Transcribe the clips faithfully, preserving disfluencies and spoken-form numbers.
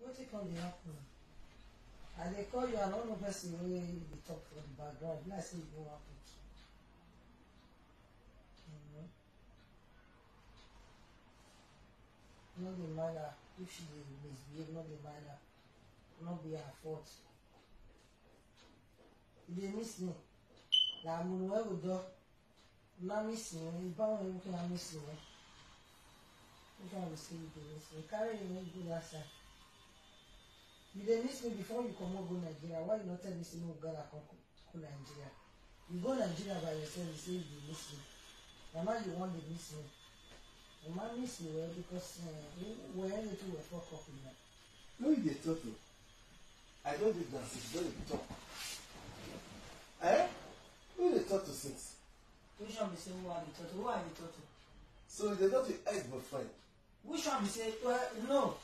What you call the happen? And they call you another person where you talk for the background. Let's say you don't happen. Mm-hmm. Not the matter if she misbehave, not the matter. Not be her fault. They miss me. Now I'm going to do. Not miss me. If I want to miss me. You can't say you miss me. Carry you go that side. You dey miss me before you come out go Nigeria. Why you not tell me say no Ghana come go Nigeria? You go Nigeria by yourself, you say you dey miss me. Now you want to miss me. You might miss me well because uh, we're able to fuck up in that. No, you dey talk to. I don't do that since. Don't dey talk. Eh? Who dey talk to since? Which one be say who are the talk to? Who are the talk to? So they talk to ex-boyfriend. Which one be say well no.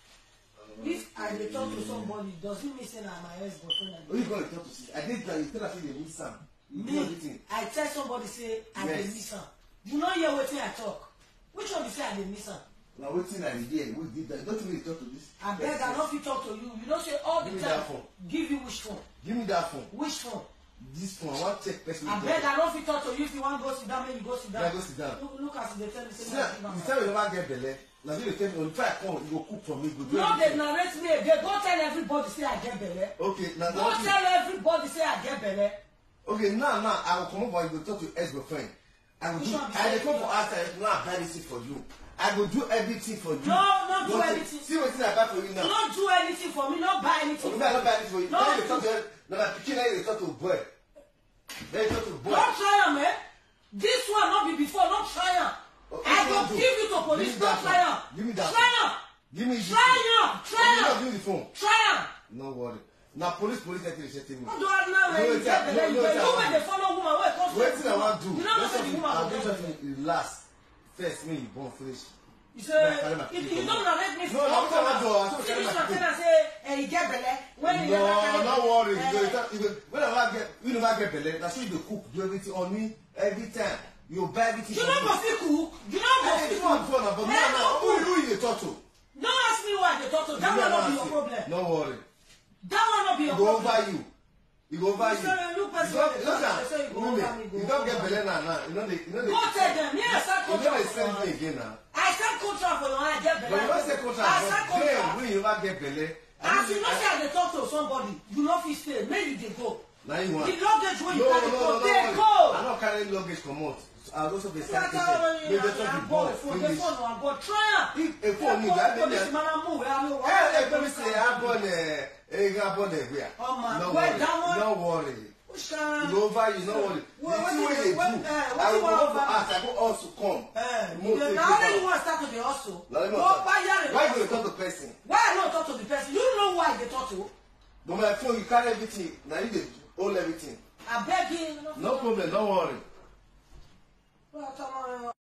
If I dey talk to somebody, does it mean say na my ex-boyfriend? Who you gonna talk to since? I did that. You tell us say they miss Sam. You do everything. I tell somebody say I dey Yes. miss am. You no hear wetin I talk. Which one be say I dey miss am? Now wetin I dey hear, we did that. Don't you really talk to this? I beg, I no fit talk to you. You know say all the Give me time. that phone. Give you which phone? Give me that phone. Which phone? This phone. I want to check person. I beg, I no fit talk to you. If you want go sit down, make you go sit down. Yeah, go sit down. Look, look as they tell me say See, no give am. you tell me never get belle. Now you tell me, if I come, you go cook for me. Go do No, they everything. narrate me again. Go tell everybody say I get belle. Okay, now Go now. tell everybody say I get belle. Okay, now now I will come up and you go talk to ex-girlfriend. I will Which do. one be I dey say- come for outside. Now I buy this thing for you. I will do everything for you. No, no do Don't say- anything. See what I buy for you now. No do anything for me. No buy anything. Okay, I don't buy anything for you. No. Now you talk to. Now my pikin, now you talk to boy. Then you talk to boy. Don't try am, eh? This one not be before. Don't try am. Oh, I if go you do, give you to police. give me Don't that try am. phone. Give me that Try phone. am. Give me this Try phone. am. Okay, Try now am. give me the phone. Try am. No worry. Now police, police, let you set me. What do I know? No, When you it's get a- belle, no, you no, get it's a- you when they follow woman. Wait, come Wait first. till I want to. You know Let's say the just- woman I'll go do get something last. First, me you born finish. You Now, say carry my if pikin you come don't out. narrate me No, no, I'm telling you, I'm see telling this my one pikin. tell am say eh you get belle when you No, never carry no worry. eh, You go, you go, whenever I get, you never get belle. That's why you go cook, do everything on me every time. You buy everything. you for no me. go fit cook you no go Hey, fit this one cook before now, but Eh, now, no now, who cook. who you dey talk to? no ask me why I dey talk to that You one know no be what your I'm problem saying? No worry. that one no be You your go problem over you. You go over You you. say you You person don't, dey you talk, don't, they say you go women, over me, go you don't get over belle me. now, now. You know they, you know they. Go tell them, me I start You know they contract for send your me hand. again now. I start contract for your hand I get belle But you don't say I contract, start but then contract when you never get belle. as you know say I dey talk to somebody you no fit stay make you dey go Now you want. the luggage wey No, you no, carry no, go no, dey no. go. I'm not carrying luggage come out. I'll also be Try sent to am. say, maybe just the ball finish. If a phone need that, then Police man am move. I know. Hey, hey, police say, I'm born there. Hey, I'm born there. Where? Oh, man. No Where, worry. that one? No worry. Which You kind? go over, you no worry. The What- what thing you- wey they do, what- eh, what I you will want go over? for us. I go also come. Eh, Move you- take now it only down. you want to start to the hustle. Now, let me Go talk. buy yarn. Why you go talk to person? Why I not talk to the person? You know why they talk to? But my phone, you carry everything. Now you dey hold everything. I beg you. No problem. Don't worry. Well, come on.